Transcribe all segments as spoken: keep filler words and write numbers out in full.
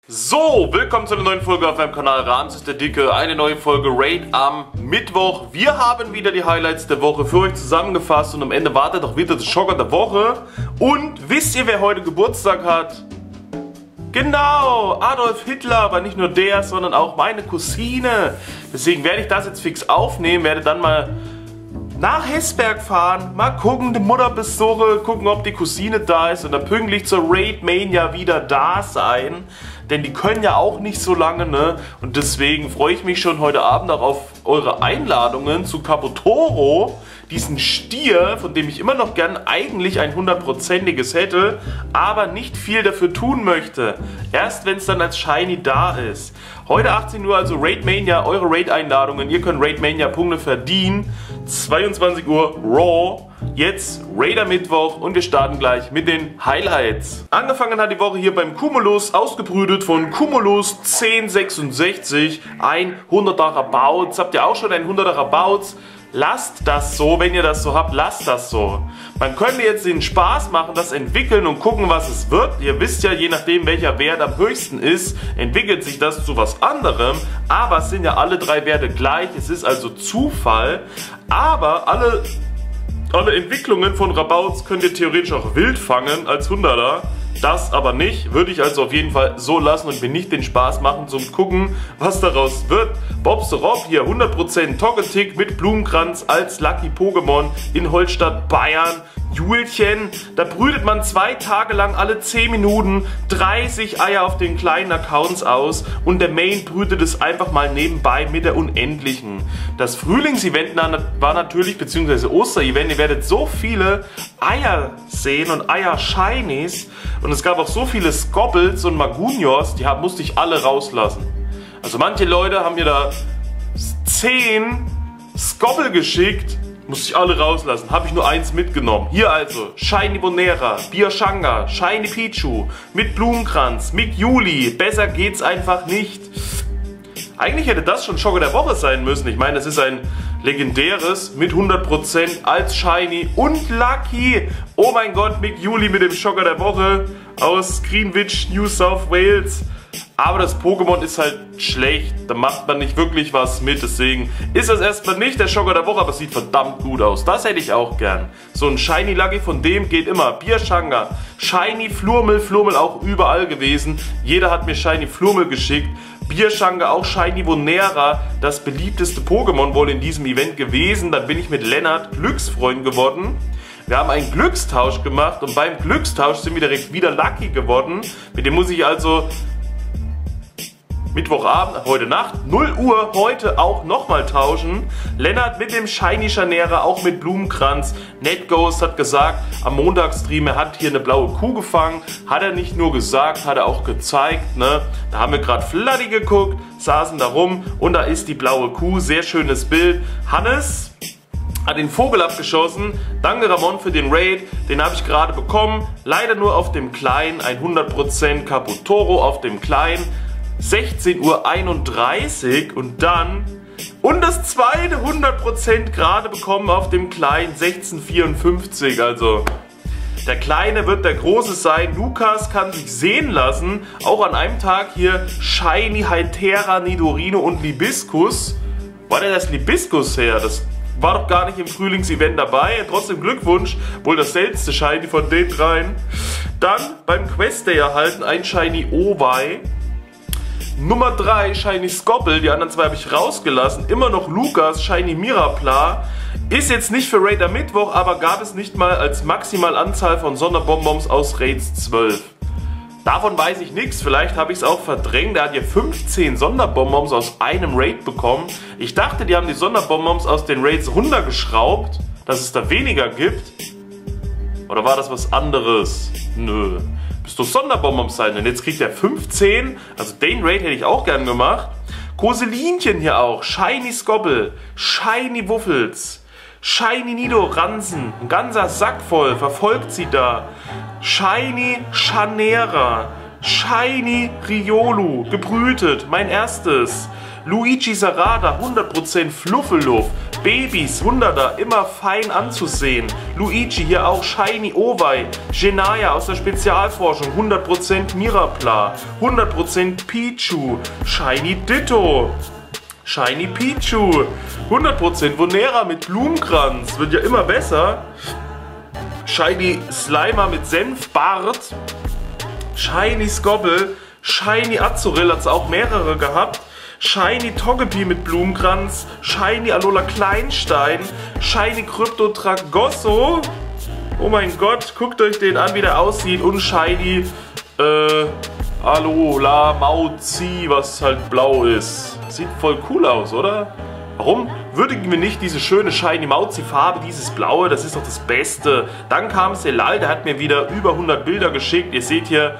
So, willkommen zu einer neuen Folge auf meinem Kanal Ramses der Dicke. Eine neue Folge Raid am Mittwoch. Wir haben wieder die Highlights der Woche für euch zusammengefasst und am Ende wartet auch wieder der Schocker der Woche. Und wisst ihr, wer heute Geburtstag hat? Genau, Adolf Hitler, aber nicht nur der, sondern auch meine Cousine. Deswegen werde ich das jetzt fix aufnehmen, werde dann mal nach Hesberg fahren, mal gucken, die Mutter besuchen, gucken, ob die Cousine da ist und dann pünktlich zur Raid Mania wieder da sein. Denn die können ja auch nicht so lange, ne? Und deswegen freue ich mich schon heute Abend auch auf eure Einladungen zu Capotoro, diesen Stier, von dem ich immer noch gern eigentlich ein hundertprozentiges hätte, aber nicht viel dafür tun möchte. Erst wenn es dann als Shiny da ist. Heute achtzehn Uhr, also Raid Mania, eure Raid-Einladungen. Ihr könnt Raid Mania Punkte verdienen. zweiundzwanzig Uhr Raw. Jetzt Raider Mittwoch und wir starten gleich mit den Highlights. Angefangen hat die Woche hier beim Cumulus, ausgebrütet von Cumulus zehn sechsundsechzig. Ein hunderter Rabauts. Habt ihr auch schon ein hunderter Rabauts? Lasst das so, wenn ihr das so habt, lasst das so. Man könnte jetzt den Spaß machen, das entwickeln und gucken, was es wird. Ihr wisst ja, je nachdem welcher Wert am höchsten ist, entwickelt sich das zu was anderem. Aber es sind ja alle drei Werte gleich, es ist also Zufall. Aber alle, alle Entwicklungen von Rabauts könnt ihr theoretisch auch wild fangen als hunderter. Das aber nicht, würde ich also auf jeden Fall so lassen und mir nicht den Spaß machen zum gucken, was daraus wird. Bob the Rob hier hundert Prozent Togetic mit Blumenkranz als Lucky Pokémon in Holstadt, Bayern. Julchen, da brütet man zwei Tage lang alle zehn Minuten dreißig Eier auf den kleinen Accounts aus und der Main brütet es einfach mal nebenbei mit der Unendlichen. Das Frühlingsevent war natürlich, beziehungsweise Osterevent, ihr werdet so viele Eier sehen und Eier-Shinies und es gab auch so viele Skobbles und Magunios, die musste ich alle rauslassen. Also manche Leute haben mir da zehn Skobble geschickt, musste ich alle rauslassen, habe ich nur eins mitgenommen. Hier also Shiny Bonera, Biashanga, Shiny Pichu, mit Blumenkranz, mit Juli, besser geht's einfach nicht. Eigentlich hätte das schon Schocker der Woche sein müssen. Ich meine, es ist ein legendäres mit hundert Prozent als Shiny und Lucky. Oh mein Gott, Mick Juli mit dem Schocker der Woche aus Greenwich, New South Wales. Aber das Pokémon ist halt schlecht, da macht man nicht wirklich was mit, deswegen ist das erstmal nicht der Schocker der Woche, aber es sieht verdammt gut aus. Das hätte ich auch gern. So ein Shiny Lucky von dem geht immer. Biashanga, Shiny Flurmel, Flurmel auch überall gewesen. Jeder hat mir Shiny Flurmel geschickt. Biashanga auch Shiny Bonera, das beliebteste Pokémon wohl in diesem Event gewesen. Dann bin ich mit Lennart Glücksfreund geworden. Wir haben einen Glückstausch gemacht und beim Glückstausch sind wir direkt wieder Lucky geworden. Mit dem muss ich also Mittwochabend, heute Nacht, null Uhr, heute auch nochmal tauschen. Lennart mit dem Shiny Chanera, auch mit Blumenkranz. NetGhost hat gesagt, am Montagsstream, er hat hier eine blaue Kuh gefangen. Hat er nicht nur gesagt, hat er auch gezeigt. Ne? Da haben wir gerade Fladdy geguckt, saßen da rum und da ist die blaue Kuh. Sehr schönes Bild. Hannes hat den Vogel abgeschossen. Danke Ramon für den Raid. Den habe ich gerade bekommen. Leider nur auf dem Kleinen. Ein hundert Prozent Capotoro auf dem Kleinen. sechzehn Uhr einunddreißig und dann und das zweite hundert Prozent gerade bekommen auf dem Kleinen sechzehn Uhr vierundfünfzig. Also der Kleine wird der Große sein. Lukas kann sich sehen lassen. Auch an einem Tag hier Shiny Hytera, Nidorino und Libiscus. War denn das Libiscus her? Das war doch gar nicht im Frühlingsevent dabei. Trotzdem Glückwunsch. Wohl das seltenste Shiny von den dreien. Dann beim Quest Day erhalten ein Shiny Owei. Nummer drei, Shiny Skobble, die anderen zwei habe ich rausgelassen. Immer noch Lukas, Shiny Mirapla. Ist jetzt nicht für Raider Mittwoch, aber gab es nicht mal als Maximalanzahl von Sonderbonbons aus Raids zwölf. Davon weiß ich nichts, vielleicht habe ich es auch verdrängt. Er hat hier fünfzehn Sonderbonbons aus einem Raid bekommen. Ich dachte, die haben die Sonderbonbons aus den Raids runtergeschraubt, dass es da weniger gibt. Oder war das was anderes? Nö. Bist du Sonderbonbons sein, denn jetzt kriegt er fünfzehn, also den Raid hätte ich auch gern gemacht. Koselinchen hier auch, Shiny Skobble, Shiny Wuffels, Shiny Nidoranzen, ein ganzer Sack voll, verfolgt sie da. Shiny Chanera, Shiny Riolu, gebrütet, mein erstes. Luigi Sarada, hundert Prozent Fluffeluff. Babys, hunderter, immer fein anzusehen. Luigi hier auch Shiny Owei. Genaya aus der Spezialforschung, hundert Prozent Mirapla. hundert Prozent Pichu. Shiny Ditto. Shiny Pichu. hundert Prozent Vonera mit Blumenkranz. Wird ja immer besser. Shiny Slimer mit Senfbart. Shiny Skobble. Shiny Azurill, hat es auch mehrere gehabt. Shiny Togepi mit Blumenkranz. Shiny Alola Kleinstein. Shiny Krypto Tragosso. Oh mein Gott, guckt euch den an, wie der aussieht. Und Shiny äh, Alola Mauzi, was halt blau ist. Sieht voll cool aus, oder? Warum würdigen wir nicht diese schöne Shiny Mauzi Farbe, dieses blaue? Das ist doch das Beste. Dann kam Selal, der hat mir wieder über hundert Bilder geschickt. Ihr seht hier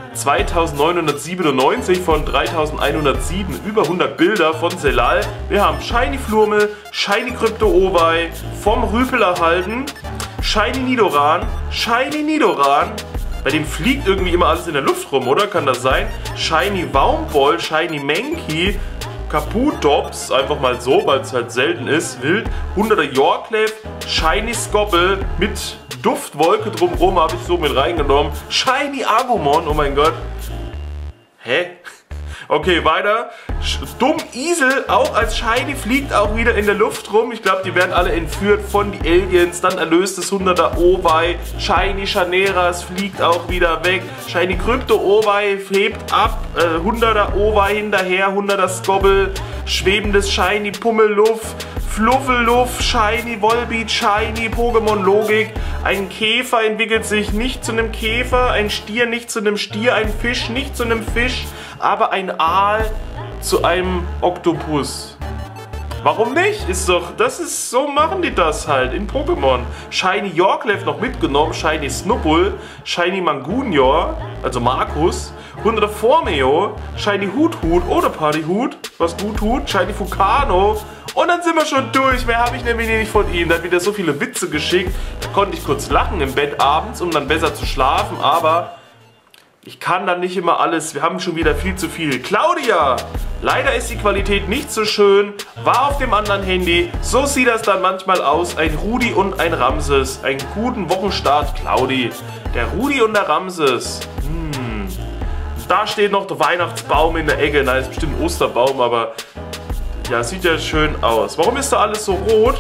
zweitausendneunhundertsiebenundneunzig von dreitausendeinhundertsieben, über hundert Bilder von Selal. Wir haben Shiny Flurmel, Shiny Krypto Owei, vom Rüpel erhalten, Shiny Nidoran, Shiny Nidoran. Bei dem fliegt irgendwie immer alles in der Luft rum, oder? Kann das sein? Shiny Waumball, Shiny Mankey, Kaputops, einfach mal so, weil es halt selten ist, wild. hunderter Yorklef, Shiny Skobble mit Duftwolke drumherum, habe ich so mit reingenommen. Shiny Agumon, oh mein Gott. Hä? Okay, weiter. Dumm Isel, auch als Shiny, fliegt auch wieder in der Luft rum. Ich glaube, die werden alle entführt von die Aliens. Dann erlöst es hunderter Owei. Shiny Chanera, es fliegt auch wieder weg. Shiny Krypto Owei hebt ab. Äh, hunderter Owei hinterher. hunderter Skobble. Schwebendes Shiny Pummelluff. Fluffeluff, Shiny Volbeat, Shiny Pokémon Logik. Ein Käfer entwickelt sich nicht zu einem Käfer. Ein Stier nicht zu einem Stier. Ein Fisch nicht zu einem Fisch. Aber ein Aal zu einem Oktopus. Warum nicht? Ist doch, das ist, so machen die das halt in Pokémon. Shiny Yorklef noch mitgenommen, Shiny Snubbull, Shiny Mangunior, also Markus, hunderter Formeo, Shiny Huthut oder Partyhut, was gut tut, Shiny Fukano. Und dann sind wir schon durch, mehr habe ich nämlich nicht von ihm. Der hat wieder so viele Witze geschickt, da konnte ich kurz lachen im Bett abends, um dann besser zu schlafen, aber ich kann dann nicht immer alles, wir haben schon wieder viel zu viel. Claudia! Leider ist die Qualität nicht so schön, war auf dem anderen Handy. So sieht das dann manchmal aus. Ein Rudi und ein Ramses. Einen guten Wochenstart, Claudi. Der Rudi und der Ramses. Hm. Da steht noch der Weihnachtsbaum in der Ecke. Nein, ist bestimmt ein Osterbaum, aber ja, sieht ja schön aus. Warum ist da alles so rot?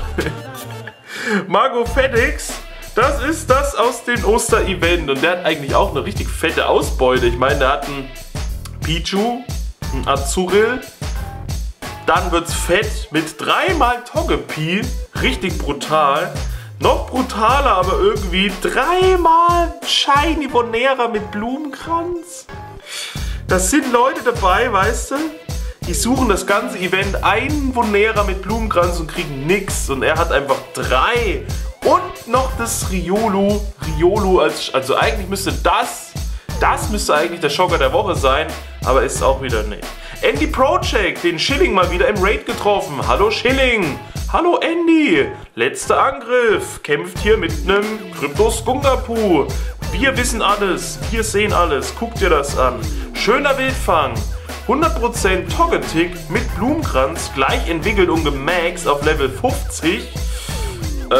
Margot FedEx. Das ist das aus dem Oster-Event und der hat eigentlich auch eine richtig fette Ausbeute. Ich meine, der hat einen Pichu, einen Azurill, dann wird's fett mit dreimal Togepi, richtig brutal. Noch brutaler aber irgendwie, dreimal Shiny Vonera mit Blumenkranz. Das sind Leute dabei, weißt du, die suchen das ganze Event einen Vonera mit Blumenkranz und kriegen nix und er hat einfach drei. Und noch das Riolu, Riolu als, also eigentlich müsste das, das müsste eigentlich der Schocker der Woche sein, aber ist auch wieder nicht. Andy Project, den Schilling mal wieder im Raid getroffen. Hallo Schilling, hallo Andy, letzter Angriff, kämpft hier mit einem Krypto-Skungapu. Wir wissen alles, wir sehen alles, guckt dir das an. Schöner Wildfang, hundert Prozent Togetic mit Blumenkranz, gleich entwickelt und gemaxt auf Level fünfzig. Äh,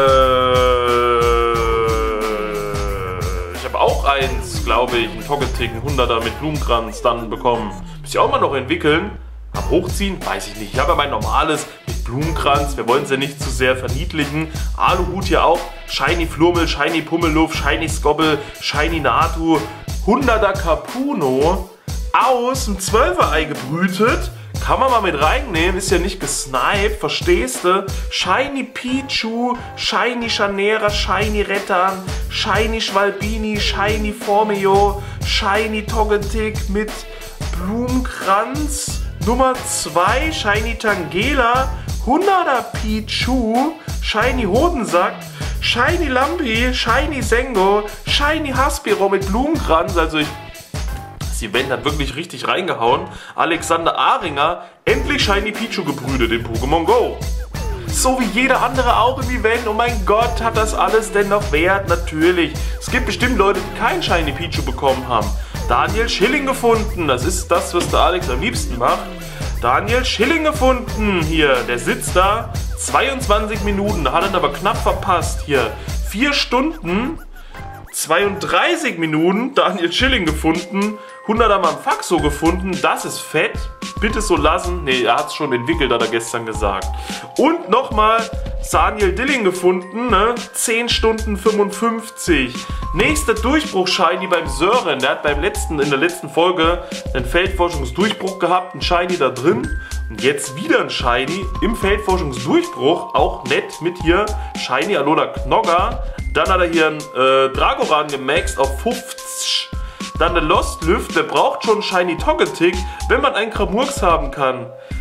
ich habe auch eins, glaube ich, ein Togetic, ein hunderter mit Blumenkranz dann bekommen. Muss ich auch mal noch entwickeln. Am Hochziehen? Weiß ich nicht. Ich habe ja mein normales mit Blumenkranz. Wir wollen es ja nicht zu sehr verniedlichen. Aluhut hier auch. Shiny Flurmel, Shiny Pummelluff, Shiny Skobble, Shiny Natu. hunderter Capuno aus dem Zwölfer-Ei gebrütet. Kann man mal mit reinnehmen, ist ja nicht gesniped, verstehst du? Shiny Pichu, Shiny Chanera, Shiny Rettan, Shiny Schwalbini, Shiny Formeo, Shiny Togetic mit Blumenkranz. Nummer zwei, Shiny Tangela, hunderter Pichu, Shiny Hodensack, Shiny Lampi, Shiny Sengo, Shiny Haspiro mit Blumenkranz, also ich... Das Event hat wirklich richtig reingehauen. Alexander Ahringer, endlich Shiny Pichu gebrütet in Pokémon Go. So wie jeder andere auch im Event. Oh mein Gott, hat das alles denn noch Wert? Natürlich. Es gibt bestimmt Leute, die kein Shiny Pichu bekommen haben. Daniel Schilling gefunden. Das ist das, was der Alex am liebsten macht. Daniel Schilling gefunden. Hier, der sitzt da. zweiundzwanzig Minuten, hat ihn aber knapp verpasst. Hier, vier Stunden, zweiunddreißig Minuten, Daniel Schilling gefunden. hunderter Mal Faxo gefunden, das ist fett. Bitte so lassen. Ne, er hat es schon entwickelt, hat er gestern gesagt. Und nochmal Daniel Dilling gefunden, ne? zehn Stunden fünfundfünfzig. Nächster Durchbruch Shiny beim Sören. Der hat beim letzten, in der letzten Folge einen Feldforschungsdurchbruch gehabt, ein Shiny da drin. Und jetzt wieder ein Shiny im Feldforschungsdurchbruch. Auch nett mit hier Shiny Alola Knogger. Dann hat er hier einen äh, Dragoran gemaxt auf fünfzig. Dann der Lost Lift, der braucht schon Shiny Togetic, wenn man einen Kramurks haben kann.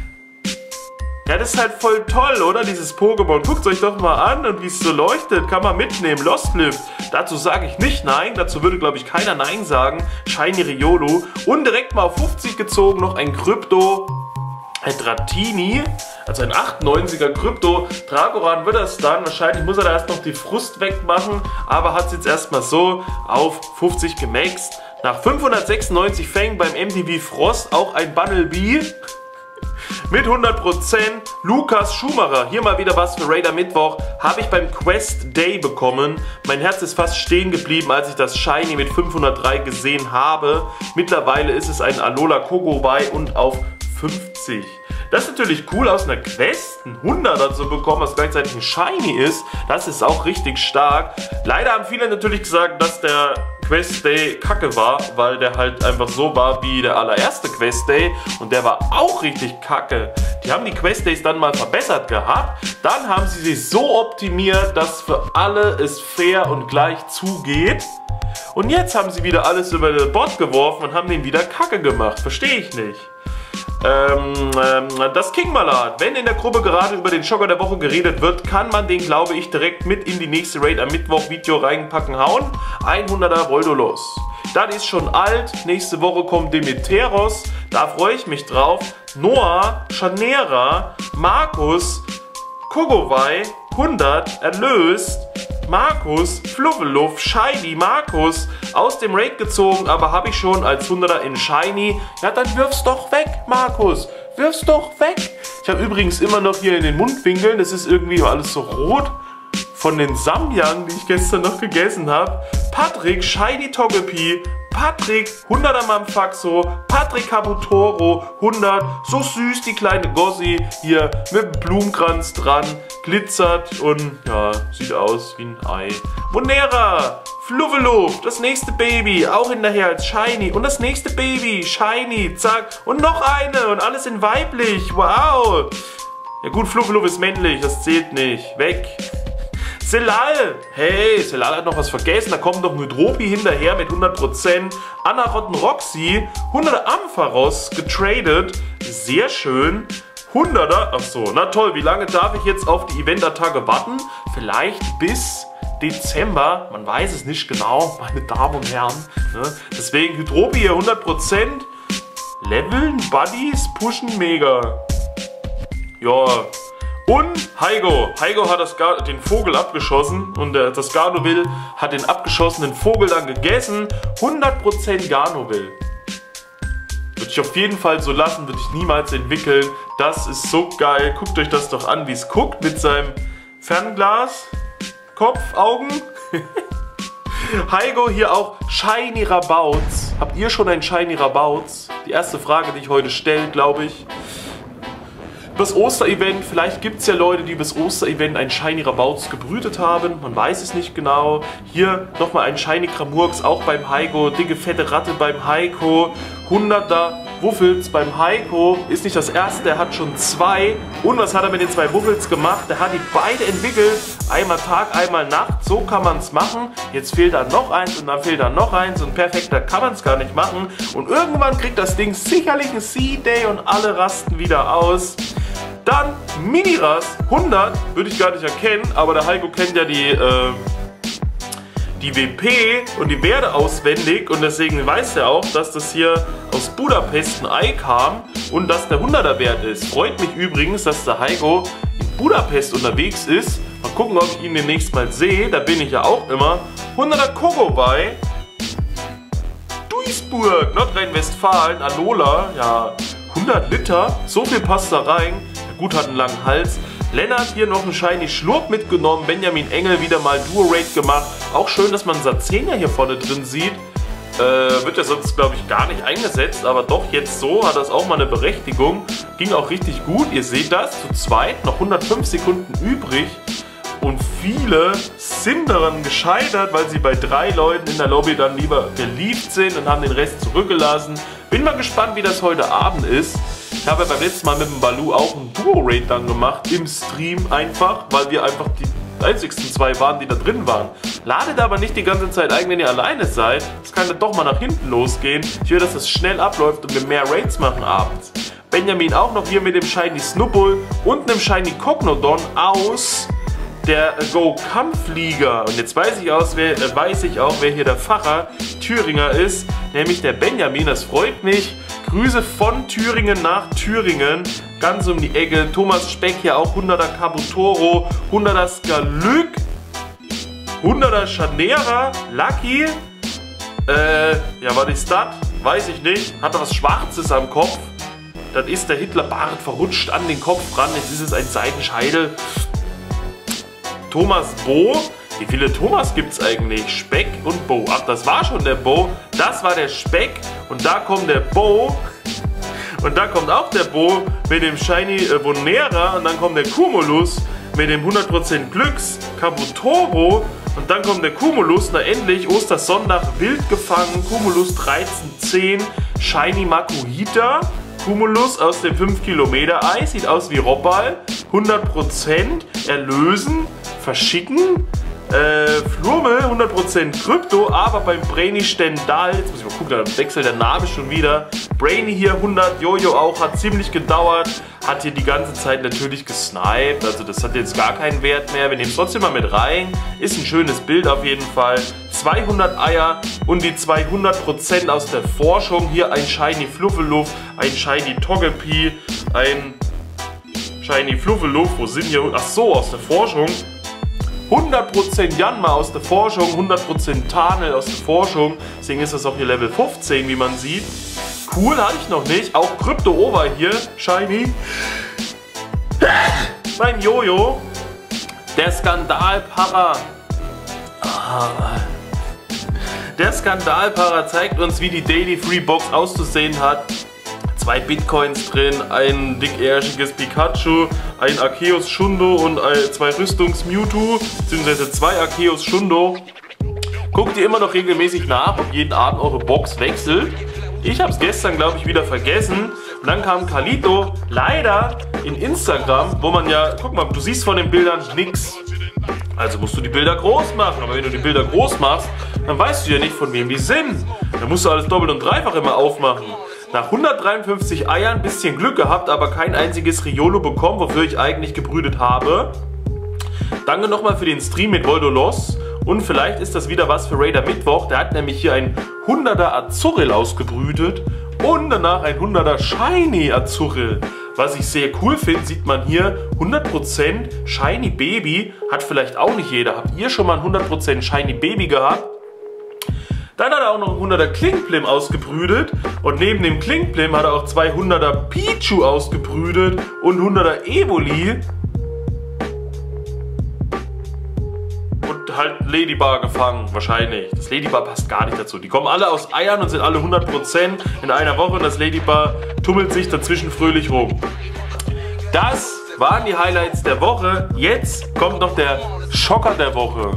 Ja, das ist halt voll toll, oder? Dieses Pokémon. Guckt euch doch mal an und wie es so leuchtet. Kann man mitnehmen. Lost Lift. Dazu sage ich nicht nein. Dazu würde, glaube ich, keiner nein sagen. Shiny Riolu. Und direkt mal auf fünfzig gezogen noch ein Krypto Dratini. Also ein achtundneunziger Krypto. Dragoran wird das dann. Wahrscheinlich muss er da erst noch die Frust wegmachen. Aber hat es jetzt erstmal so auf fünfzig gemaxt. Nach fünfhundertsechsundneunzig Fängen beim M T V Frost auch ein Bunnelby mit hundert Prozent. Lukas Schumacher, hier mal wieder was für Raider Mittwoch, habe ich beim Quest Day bekommen. Mein Herz ist fast stehen geblieben, als ich das Shiny mit fünfhundertdrei gesehen habe. Mittlerweile ist es ein Alola Kogowai und auf fünfzig. Das ist natürlich cool, aus einer Quest einen hunderter zu bekommen, was gleichzeitig ein Shiny ist. Das ist auch richtig stark. Leider haben viele natürlich gesagt, dass der Quest Day kacke war, weil der halt einfach so war wie der allererste Quest Day und der war auch richtig kacke. Die haben die Quest Days dann mal verbessert gehabt, dann haben sie sich so optimiert, dass für alle es fair und gleich zugeht. Und jetzt haben sie wieder alles über den Bot geworfen und haben den wieder kacke gemacht. Verstehe ich nicht. Ähm, ähm, das King-Malat. Wenn in der Gruppe gerade über den Schocker der Woche geredet wird, kann man den, glaube ich, direkt mit in die nächste Raid am Mittwoch Video reinpacken hauen. hunderter Voldolos. Das ist schon alt. Nächste Woche kommt Demeteros. Da freue ich mich drauf. Noah, Chanera, Markus, Kogowai, hundert, erlöst. Markus, Fluffeluff, Shiny, Markus, aus dem Raid gezogen, aber habe ich schon als hunderter in Shiny. Ja, dann wirf's doch weg, Markus. Wirf's doch weg. Ich habe übrigens immer noch hier in den Mundwinkeln, das ist irgendwie alles so rot, von den Samyang, die ich gestern noch gegessen habe. Patrick, Shiny Togepi, Patrick, hunderter Mamfaxo, Patrick Kabutoro, hundert, so süß die kleine Gossi, hier mit dem Blumenkranz dran, glitzert und ja, sieht aus wie ein Ei. Monera, Fluffeluff, das nächste Baby, auch hinterher als Shiny und das nächste Baby, Shiny, zack, und noch eine und alles in weiblich, wow. Ja gut, Fluffeluff ist männlich, das zählt nicht, weg. Selal, hey, Selal hat noch was vergessen, da kommt noch Hydropi hinterher mit hundert Prozent. Anarotten Roxy, hunderter Ampharos getradet, sehr schön. hunderter, ach so, na toll, wie lange darf ich jetzt auf die Event-Attacke warten? Vielleicht bis Dezember, man weiß es nicht genau, meine Damen und Herren. Ne? Deswegen Hydropi hier hundert Prozent, Leveln, Buddies, pushen, mega. Ja. Und Heigo. Heigo hat das Gar den Vogel abgeschossen und der, das Garnovil hat den abgeschossenen Vogel dann gegessen. hundert Prozent Garnovil. Würde ich auf jeden Fall so lassen, würde ich niemals entwickeln. Das ist so geil. Guckt euch das doch an, wie es guckt mit seinem Fernglas. Kopf, Augen. Heigo hier auch Shiny Rabauts. Habt ihr schon ein Shiny Rabauts? Die erste Frage, die ich heute stelle, glaube ich. Das Osterevent, vielleicht gibt es ja Leute, die bis Osterevent ein Shiny Rabauts gebrütet haben, man weiß es nicht genau. Hier nochmal ein Shiny Kramurks, auch beim Heigo, dicke fette Ratte beim Heiko, hunderter Wuffels beim Heiko, ist nicht das erste, er hat schon zwei. Und was hat er mit den zwei Wuffels gemacht? Der hat die beide entwickelt, einmal Tag, einmal Nacht, so kann man es machen. Jetzt fehlt da noch eins und dann fehlt da noch eins und perfekter kann man es gar nicht machen. Und irgendwann kriegt das Ding sicherlich ein Seed-Day und alle rasten wieder aus. Dann Miniras, hundert, würde ich gar nicht erkennen, aber der Heiko kennt ja die, äh, die W P und die Werte auswendig und deswegen weiß er auch, dass das hier aus Budapest ein Ei kam und dass der hunderter Wert ist. Freut mich übrigens, dass der Heiko in Budapest unterwegs ist. Mal gucken, ob ich ihn demnächst mal sehe, da bin ich ja auch immer. hunderter Kogowai, Duisburg, Nordrhein-Westfalen, Alola, ja. hundert Liter, so viel passt da rein. Ja, gut, hat einen langen Hals. Lennart hier noch einen Shiny Schlurp mitgenommen. Benjamin Engel wieder mal Duo-Raid gemacht. Auch schön, dass man Sazenia hier vorne drin sieht. Äh, wird ja sonst, glaube ich, gar nicht eingesetzt, aber doch jetzt so hat das auch mal eine Berechtigung. Ging auch richtig gut. Ihr seht das, zu zweit, noch hundertfünf Sekunden übrig. Und viele sind daran gescheitert, weil sie bei drei Leuten in der Lobby dann lieber geliebt sind und haben den Rest zurückgelassen. Bin mal gespannt, wie das heute Abend ist. Ich habe ja beim letzten Mal mit dem Baloo auch einen Duo-Raid dann gemacht, im Stream einfach, weil wir einfach die einzigsten zwei waren, die da drin waren. Ladet aber nicht die ganze Zeit ein, wenn ihr alleine seid. Es kann dann doch mal nach hinten losgehen. Ich will, dass das schnell abläuft und wir mehr Raids machen abends. Benjamin auch noch hier mit dem Shiny Snubbull und einem Shiny Cognodon aus der Go-Kampfliga. Und jetzt weiß ich, aus, wer, äh, weiß ich auch, wer hier der Pfarrer Thüringer ist, nämlich der Benjamin. Das freut mich. Grüße von Thüringen nach Thüringen, ganz um die Ecke. Thomas Speck hier auch, hunderter Kabutoro, hunderter Skalyk, hunderter Chanera, Lucky. Äh, ja, was ist das? Weiß ich nicht. Hat er was Schwarzes am Kopf? Das ist der Hitlerbart verrutscht an den Kopf ran. Jetzt ist es ein Seitenscheitel. Thomas Bo. Wie viele Thomas gibt es eigentlich? Speck und Bo. Ach, das war schon der Bo. Das war der Speck. Und da kommt der Bo. Und da kommt auch der Bo mit dem Shiny äh, Bonera. Und dann kommt der Cumulus mit dem hundert Prozent Glücks Kabutoro. Und dann kommt der Cumulus. Na endlich, Ostersonntag, wild gefangen. Cumulus dreizehn zehn. Shiny Makuhita. Cumulus aus dem fünf Kilometer Eis. Sieht aus wie Robbal. hundert Prozent. Erlösen. Verschicken. Äh, Flurme, hundert Prozent Krypto, aber beim Brainy Stendal, jetzt muss ich mal gucken, da wechselt der Name schon wieder. Brainy hier hundert, Jojo auch, hat ziemlich gedauert, hat hier die ganze Zeit natürlich gesniped, also das hat jetzt gar keinen Wert mehr. Wir nehmen es trotzdem mal mit rein, ist ein schönes Bild auf jeden Fall. zweihundert Eier und die zweihundert Prozent aus der Forschung. Hier ein Shiny Fluffeluff, ein Shiny Togepi, ein Shiny Fluffeluff, wo sind hier, ach so, aus der Forschung. hundert Prozent Janma aus der Forschung, hundert Prozent Tarnel aus der Forschung. Deswegen ist das auch hier Level fünfzehn, wie man sieht. Cool, hatte ich noch nicht. Auch Crypto Over hier, Shiny. Mein Jojo. Der Skandalpara. Der Skandalpara zeigt uns, wie die Daily Free Box auszusehen hat. Zwei Bitcoins drin, ein dickärschiges Pikachu, ein Arceus Shundo und zwei Rüstungs-Mewtwo, beziehungsweise zwei Arceus Shundo. Guckt ihr immer noch regelmäßig nach, ob jeden Abend eure Box wechselt. Ich habe es gestern, glaube ich, wieder vergessen. Und dann kam Kalito, leider in Instagram, wo man ja, guck mal, du siehst von den Bildern nix. Also musst du die Bilder groß machen. Aber wenn du die Bilder groß machst, dann weißt du ja nicht, von wem die sind. Dann musst du alles doppelt und dreifach immer aufmachen. Nach hundertdreiundfünfzig Eiern, bisschen Glück gehabt, aber kein einziges Riolo bekommen, wofür ich eigentlich gebrütet habe. Danke nochmal für den Stream mit Voldolos. Und vielleicht ist das wieder was für Raider Mittwoch. Der hat nämlich hier ein hunderter Azuril ausgebrütet und danach ein hunderter Shiny Azuril. Was ich sehr cool finde, sieht man hier hundert Prozent Shiny Baby. Hat vielleicht auch nicht jeder. Habt ihr schon mal ein hundert Prozent Shiny Baby gehabt? Dann hat er auch noch ein hunderter Klinkplim ausgebrütet und neben dem Klinkplim hat er auch zwei hunderter Pichu ausgebrütet und hunderter Evoli. Und halt Ladybar gefangen, wahrscheinlich. Das Ladybar passt gar nicht dazu. Die kommen alle aus Eiern und sind alle hundert Prozent in einer Woche und das Ladybar tummelt sich dazwischen fröhlich rum. Das waren die Highlights der Woche. Jetzt kommt noch der Schocker der Woche.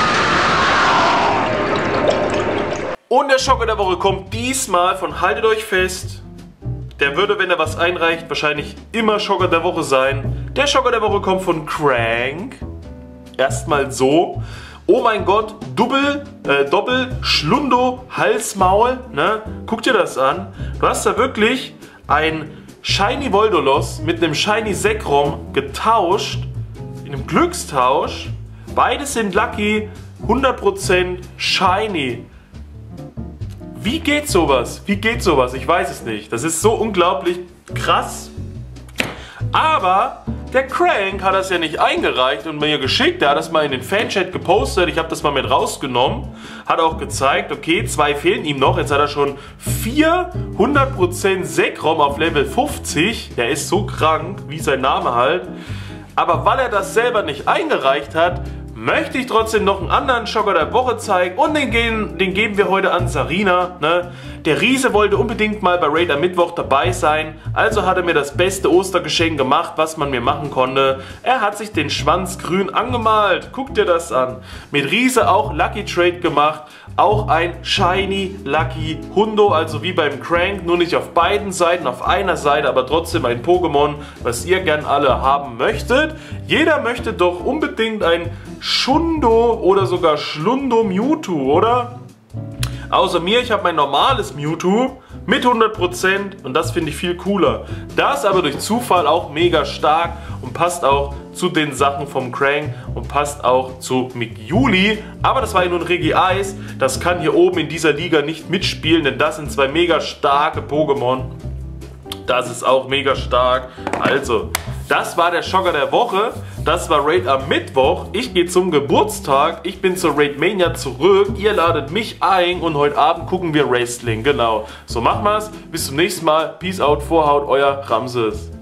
Und der Schocker der Woche kommt diesmal von, haltet euch fest, der würde, wenn er was einreicht, wahrscheinlich immer Schocker der Woche sein. Der Schocker der Woche kommt von Crank. Erstmal so. Oh mein Gott, Doppel, äh, Doppel, Schlundo, Halsmaul, ne? Guck dir das an. Du hast da wirklich ein Shiny Voldolos mit einem Shiny Zekrom getauscht, in einem Glückstausch. Beides sind Lucky, hundert Prozent Shiny. Wie geht sowas? Wie geht sowas? Ich weiß es nicht. Das ist so unglaublich krass. Aber der Crank hat das ja nicht eingereicht und mir geschickt. Der hat das mal in den Fanchat gepostet. Ich habe das mal mit rausgenommen. Hat auch gezeigt, okay, zwei fehlen ihm noch. Jetzt hat er schon vierhundert Prozent Zekrom auf Level fünfzig. Der ist so krank, wie sein Name halt. Aber weil er das selber nicht eingereicht hat, möchte ich trotzdem noch einen anderen Schocker der Woche zeigen und den, gehen, den geben wir heute an Sarina. Ne? Der Riese wollte unbedingt mal bei Raid am Mittwoch dabei sein, also hat er mir das beste Ostergeschenk gemacht, was man mir machen konnte. Er hat sich den Schwanz grün angemalt, guck dir das an. Mit Riese auch Lucky Trade gemacht, auch ein Shiny Lucky Hundo, also wie beim Crank, nur nicht auf beiden Seiten, auf einer Seite, aber trotzdem ein Pokémon, was ihr gern alle haben möchtet. Jeder möchte doch unbedingt ein Shundo oder sogar Schlundo Mewtwo, oder? Außer mir, ich habe mein normales Mewtwo mit hundert Prozent und das finde ich viel cooler. Das aber durch Zufall auch mega stark und passt auch zu den Sachen vom Crank und passt auch zu Mick Juli. Aber das war ja nur ein Regice, das kann hier oben in dieser Liga nicht mitspielen, denn das sind zwei mega starke Pokémon. Das ist auch mega stark. Also, das war der Schocker der Woche. Das war Raid am Mittwoch. Ich gehe zum Geburtstag. Ich bin zur Raid Mania zurück. Ihr ladet mich ein und heute Abend gucken wir Wrestling. Genau. So machen wir's. Bis zum nächsten Mal. Peace out, Vorhaut, euer Ramses.